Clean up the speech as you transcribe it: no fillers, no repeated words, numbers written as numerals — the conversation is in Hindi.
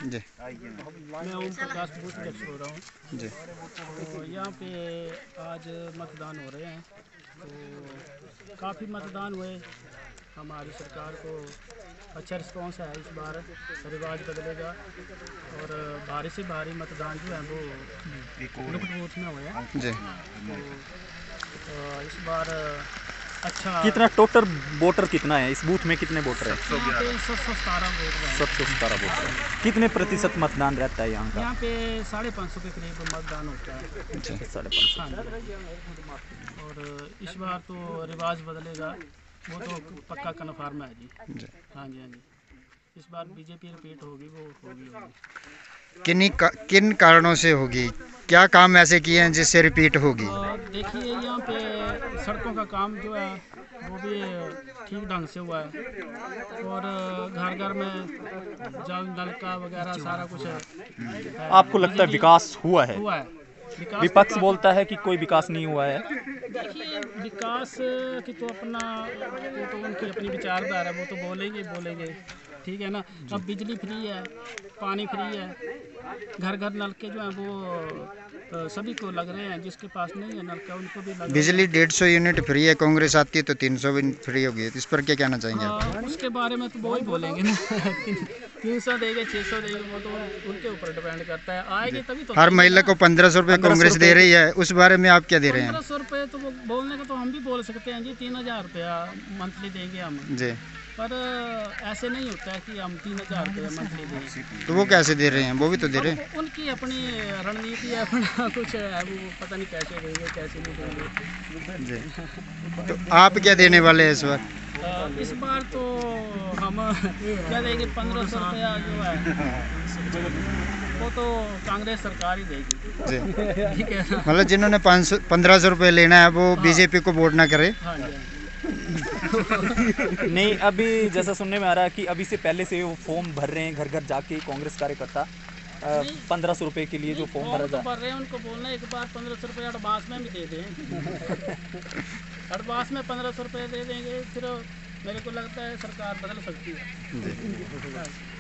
जी। मैं ओम प्रकाश बूथ अध्यक्ष हो रहा हूँ जी। तो यहाँ पे आज मतदान हो रहे हैं, तो काफ़ी मतदान हुए। हमारी सरकार को अच्छा रिस्पांस है। इस बार रिवाज बदलेगा और भारी से भारी मतदान जो है वो लुकट बूथ में हुए हैं। जी। तो इस बार अच्छा कितना टोटल वोटर कितना है इस बूथ में, कितने वोटर है? 717 वोट हैं। 717 वोटर है। कितने प्रतिशत मतदान रहता है यहाँ का? यहाँ पे 550 के करीब मतदान होता है। 550। हाँ जी। और इस बार तो रिवाज बदलेगा, वो तो पक्का कन्फर्म है जी। हाँ जी, हाँ जी। इस बार बीजेपी रिपीट होगी, वो होगी। किन कारणों से होगी? क्या काम ऐसे किए हैं जिससे रिपीट होगी? देखिए यहाँ पे सड़कों का काम जो है वो भी ठीक ढंग से हुआ है और घर घर में जल नलका वगैरह सारा कुछ है। आपको लगता है विकास हुआ है? हुआ है। विपक्ष बोलता है कि कोई विकास नहीं हुआ है। देखिए विकास की तो उनकी अपनी विचारधारा है, वो तो बोलेंगे, ठीक है ना। अब बिजली फ्री है, पानी फ्री है, घर घर नलके जो हैं वो सभी को लग रहे हैं। जिसके पास नहीं है नलका उनको भी लग बिजली 150 यूनिट फ्री है, कांग्रेस आती है तो 300 भी फ्री होगी। इस पर क्या कहना चाहेंगे आप? उसके बारे में तो वो ही बोलेंगे ना 300 देंगे 600 देंगे, वो तो उनके ऊपर डिपेंड करता है। आएगी तभी तो। हर महिला को 1500 रुपये कांग्रेस दे रही है, उस बारे में आप क्या दे रहे हैं? 1500 रुपये तो वो बोलने का तो हम भी बोल सकते हैं जी, 3000 रुपया मंथली देंगे हम जी। पर ऐसे नहीं होता है कि हम 3000 रुपये मंथली दें। तो वो कैसे दे रहे हैं? वो भी तो दे रहे हैं। उनकी अपनी रणनीति है, अपना कुछ है, वो पता नहीं कैसे देंगे कैसे नहीं देंगे जी। तो आप क्या देने वाले हैं इस बार? इस बार तो हम क्या देंगे, 1500 रुपया जो है वो तो कांग्रेस सरकार ही देगी जी। ठीक है ना। मतलब जिन्होंने 1500 रुपये लेना है वो बीजेपी को वोट ना करे। हाँ जी। नहीं, अभी जैसा सुनने में आ रहा है कि अभी से पहले से वो फॉर्म भर रहे हैं घर घर जाके कांग्रेस कार्यकर्ता 1500 रुपये के लिए जो फॉर्म भरा भर रहे हैं। उनको बोलना एक बार 1500 रुपये एडवांस में भी दे दें एडवांस में 1500 रुपये दे देंगे, फिर मेरे को लगता है सरकार बदल सकती है।